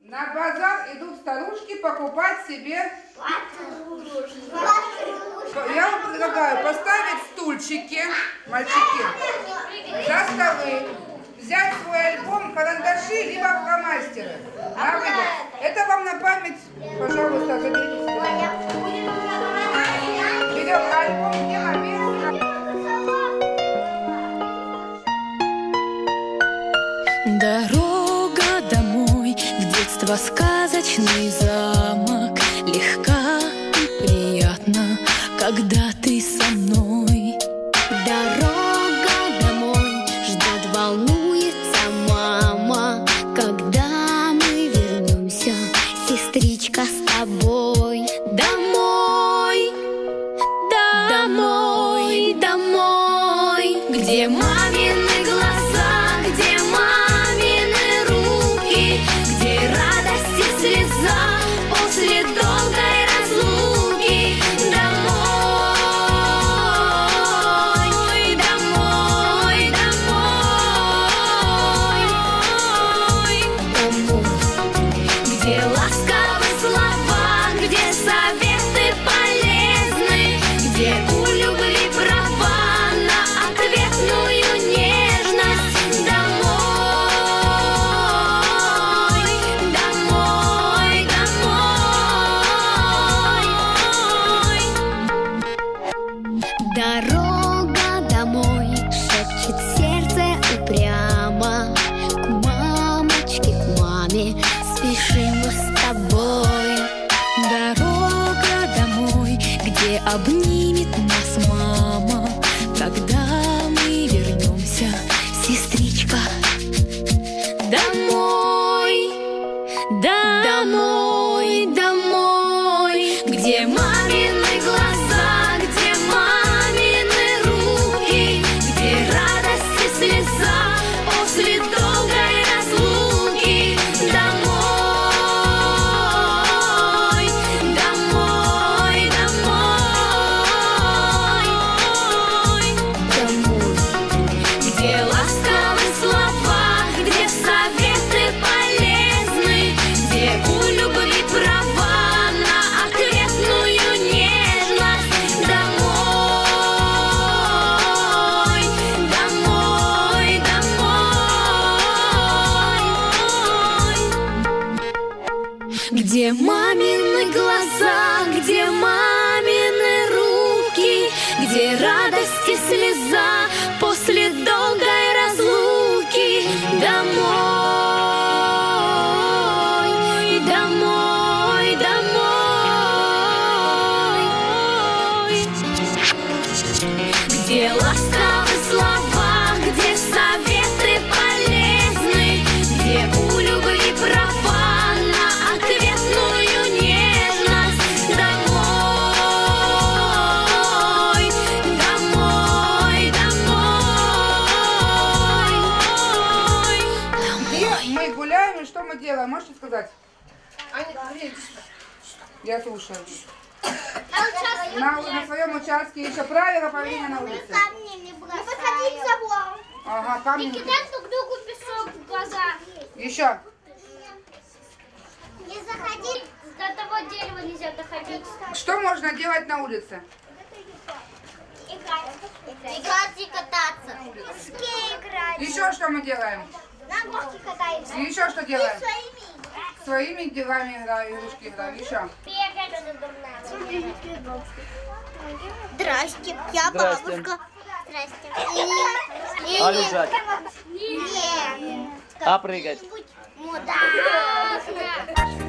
На базар идут старушки покупать себе... Я вам предлагаю поставить стульчики, мальчики, за столы, взять свой альбом, карандаши, либо фломастеры. На выбор. Это вам на память, пожалуйста, заберите себе. Берем альбом, где момент. Дорога домой, в детство сказочный замок. Легка и приятна, когда ты со мной. Дорога домой, ждет, волнуется мама, когда мы вернемся, сестричка, с тобой. Домой, домой, домой, где мамины глаза, где мамины руки, где радость и слеза после долгой разлуки. Домой, домой, домой, домой, где ласковые слова, где советы полезны, где у любви права на ответную нежность. Домой, домой, домой. Дорога домой, шепчет сердце упрямо. К мамочке, к маме спешим мы с тобой. Дорога домой, где обнимет нас мама, когда мы вернемся, сестричка. Домой, домой, домой, где мамины глаза, где мамины руки, где радость и слеза после долгой разлуки. Домой, домой, домой, домой, где ласковые слова, где советы полезны, где у любви права на ответную нежность. Домой, домой, домой, где мамины глаза, где мамины руки, где радость и слеза после долгой разлуки. Домой, домой, домой, где ласковые слова, где советы полезны, где у любви права на ответную нежность. Домой, домой, домой, Мы гуляем, и что мы делаем? Можете сказать? Я слушаю. На своем участке еще правила поведения на улице. Не подходить к забору. Ага, камни. Не кидать друг другу песок в глаза. Еще. Не заходить. До того дерева нельзя доходить. Что можно делать на улице? Играть. Играть и кататься. В ски играть. Еще что мы делаем? На горке катаемся. И еще что делаем? Своими. Своими делами играем, игрушки играем. Еще. Бегать. Здрасте, я Здрасте. бабушка. Здрасте. А лежать? Нет. А прыгать? Мудак.